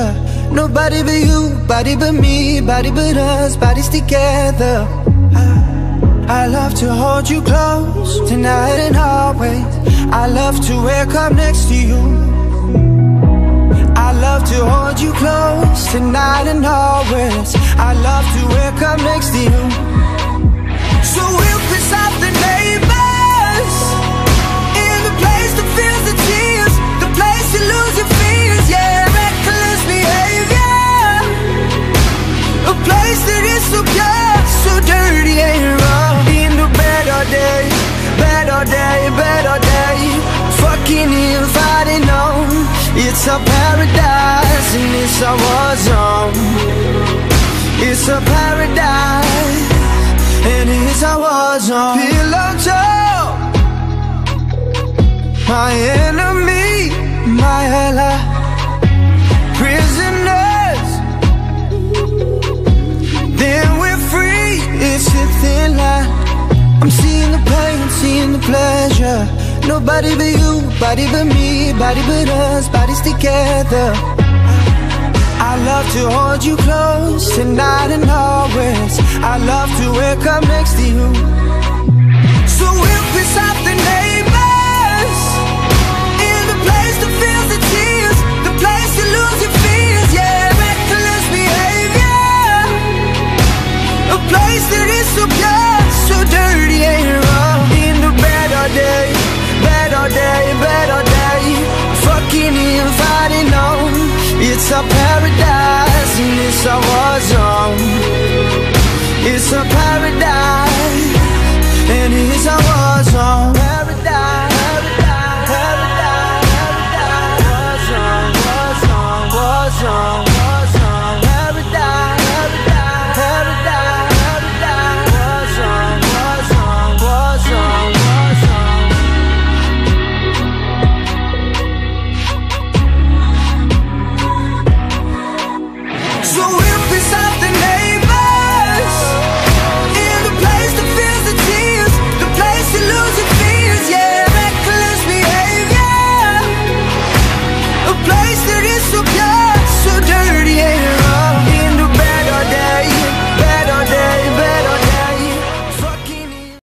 pleasure. Nobody but you, body but me, body but us, bodies together. I love to hold you close, tonight and always. I love to wake up next to you. I love to hold you close, tonight and always. I love to wake up next to you. So we'll piss off the neighbors, in the place that feels the tears, the place you lose your fears, yeah, reckless behavior. A place that is so pure, so dirty and raw. In the bed all day, bed all day, bed all day. Fucking if I didn't know, it's a paradise and it's a war zone. It's a paradise and it's a war zone. Pillow talk, my enemy, my ally. Prisoners, then we're free, it's a thin line. I'm seeing the pain, seeing the pleasure. Nobody but you, body but me, body but us, bodies together. I love to hold you close, tonight and always. I love to wake up next to you. So we'll